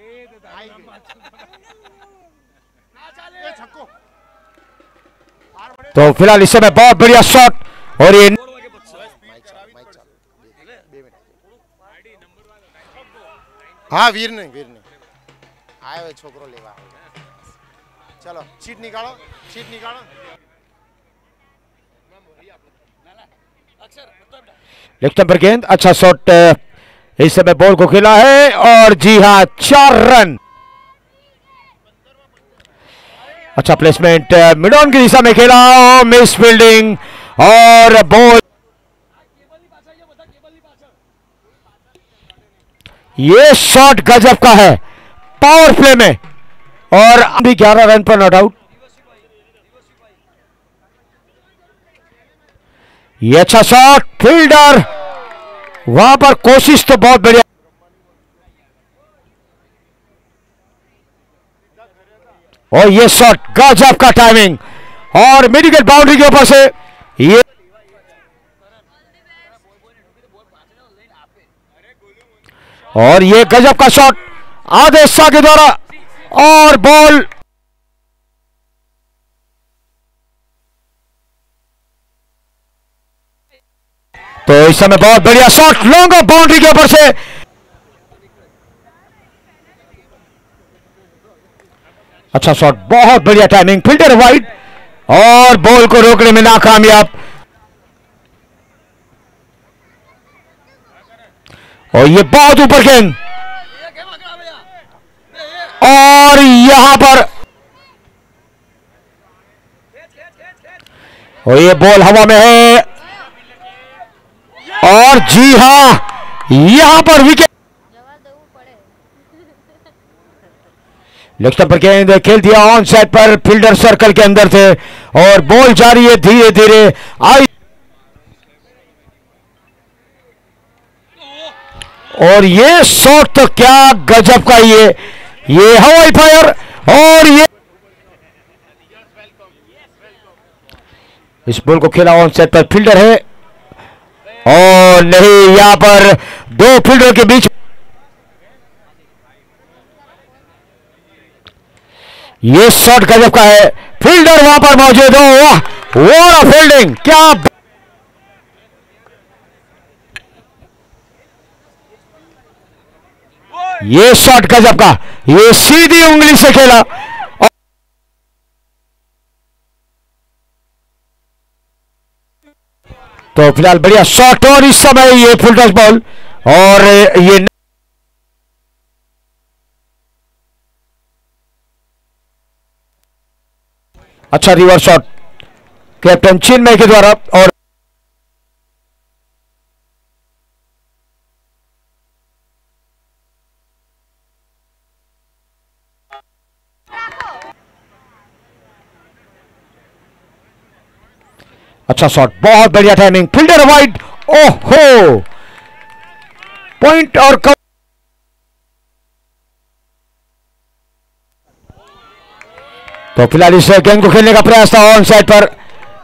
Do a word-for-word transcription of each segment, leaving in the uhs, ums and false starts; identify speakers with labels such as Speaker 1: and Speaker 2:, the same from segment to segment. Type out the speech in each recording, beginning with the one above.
Speaker 1: तो फिलहाल इस समय बहुत बढ़िया शॉट और ये
Speaker 2: हाँ वीर नहीं वीर नहीं आए हुए छोकरो लेवा चलो चीट निकालो चीट निकालो
Speaker 1: लेफ्ट पर गेंद अच्छा शॉट इस समय बॉल को खेला है और जी हां चार रन अच्छा प्लेसमेंट मिड ऑन की दिशा में खेला मिस फील्डिंग और बॉल ये शॉट गजब का है पावर प्ले में और अभी ग्यारह रन पर नॉट आउट ये अच्छा शॉट फील्डर वहां पर कोशिश तो बहुत बढ़िया और ये शॉट गजब का टाइमिंग और मिडिल बाउंड्री के ऊपर से ये और ये गजब का शॉट आदेश शाह के द्वारा और बॉल तो इस समय बहुत बढ़िया शॉट लॉन्ग ऑफ बाउंड्री के ऊपर से अच्छा शॉट बहुत बढ़िया टाइमिंग फील्डर वाइड और बॉल को रोकने में नाकामयाब और ये बहुत ऊपर गेंद और यहां पर और ये बॉल हवा में है और जी हां यहां पर विकेट लेफ्ट पर गेंद खेल दिया ऑन साइड पर फील्डर सर्कल के अंदर थे और बॉल जा रही है धीरे धीरे आई और ये शॉट तो क्या गजब का ये ये हवाई फायर और ये इस बॉल को खेला ऑन साइड पर फील्डर है और नहीं यहां पर दो फील्डर के बीच ये शॉट गजब का है फील्डर वहां पर मौजूद हो वाह वाह फील्डिंग क्या ये शॉट गजब का ये सीधी उंगली से खेला तो फिलहाल बढ़िया शॉट और इस समय ये फुल टच बॉल और ये अच्छा रिवर्स शॉट कैप्टन चिन्मय के द्वारा और अच्छा शॉट बहुत बढ़िया टाइमिंग फील्डर वाइड ओहो पॉइंट और कव... तो फिलहाल इस गेंद को खेलने का प्रयास था ऑन साइड पर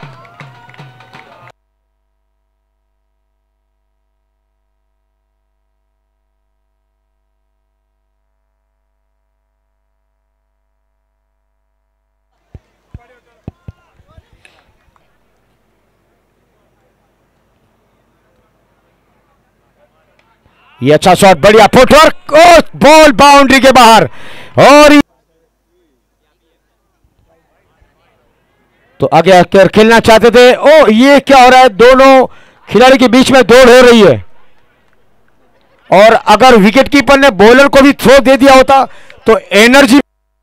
Speaker 1: ये अच्छा शॉट बढ़िया फुटवर्क और बॉल बाउंड्री के बाहर और तो आगे आकर खेलना चाहते थे ओ ये क्या हो रहा है दोनों खिलाड़ी के बीच में दौड़ हो रही है और अगर विकेट कीपर ने बॉलर को भी थ्रो दे दिया होता तो एनर्जी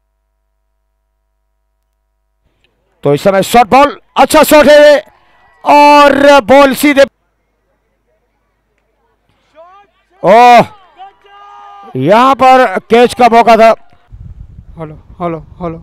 Speaker 1: तो इस समय शॉट बॉल अच्छा शॉट है और बॉल सीधे ओह यहां पर कैच का मौका था
Speaker 3: हेलो हेलो हेलो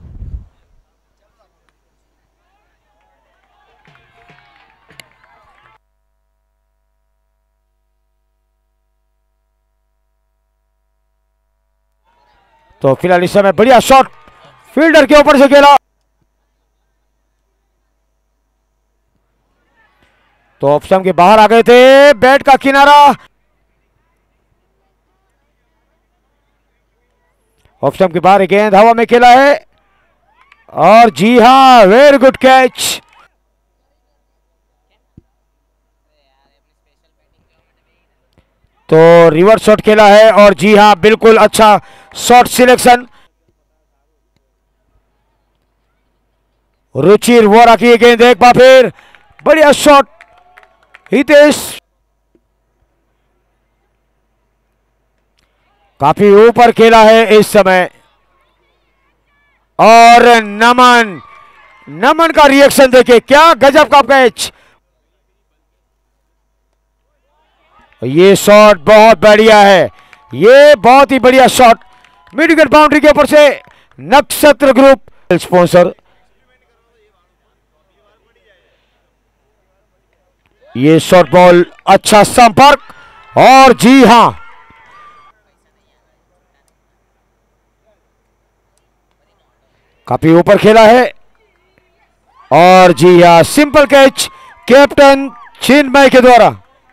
Speaker 1: तो फिलहाल इस समय बढ़िया शॉट फील्डर के ऊपर से खेला तो ऑप्शन के बाहर आ गए थे बैट का किनारा ऑफ स्टंप के बाहर गेंद हवा में खेला है और जी हां वेरी गुड कैच। तो रिवर्स शॉट खेला है और जी हां बिल्कुल अच्छा शॉट सिलेक्शन। रुचिर वोरा की गेंद एक बार फिर बढ़िया शॉट हितेश, काफी ऊपर खेला है इस समय और नमन नमन का रिएक्शन देखिए, क्या गजब का कैच। ये शॉट बहुत बढ़िया है, ये बहुत ही बढ़िया शॉट मिड विकेट बाउंड्री के ऊपर से। नक्षत्र ग्रुप स्पॉन्सर, ये शॉर्ट बॉल अच्छा संपर्क और जी हां काफी ऊपर खेला है और जी हां सिंपल कैच कैप्टन चिन्मय के द्वारा।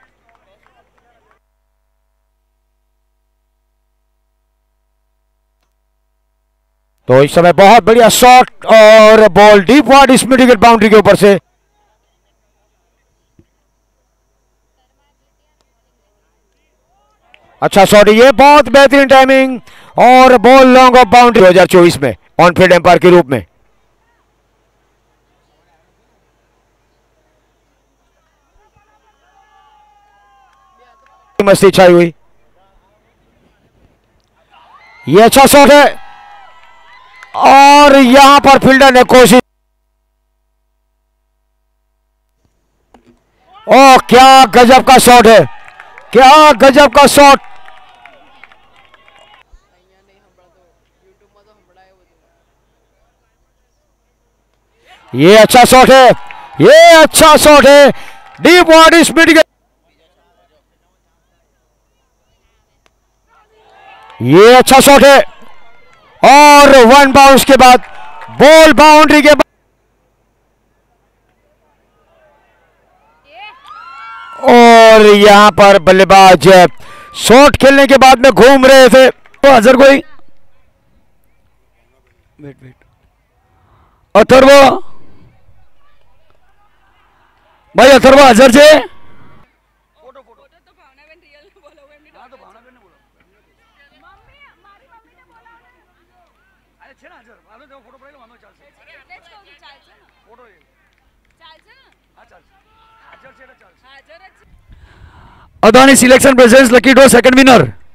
Speaker 1: तो इस समय बहुत बढ़िया शॉट और बॉल डीप वार्ड इस मिड विकेट बाउंड्री के ऊपर से। अच्छा शॉट, ये बहुत बेहतरीन टाइमिंग और बॉल लॉन्ग ऑफ बाउंड्री दो हज़ार चौबीस में ऑन फील्ड एम्पायर के रूप में। मस्ती छाई हुई, ये अच्छा शॉट है और यहां पर फील्डर ने कोशिश, ओ क्या गजब का शॉट है, क्या गजब का शॉट। ये अच्छा शॉट है, ये अच्छा शॉट है डीप वार्ड इस मिड विकेट, ये अच्छा शॉट है और वन बाउंस के बाद बॉल बाउंड्री के बाद और यहां पर बल्लेबाज शॉट खेलने के बाद में घूम रहे थे तो अजहर कोई वेट वेट अथर्व भाई अथर्व अजहर से Adani selection presents lucky draw second winner.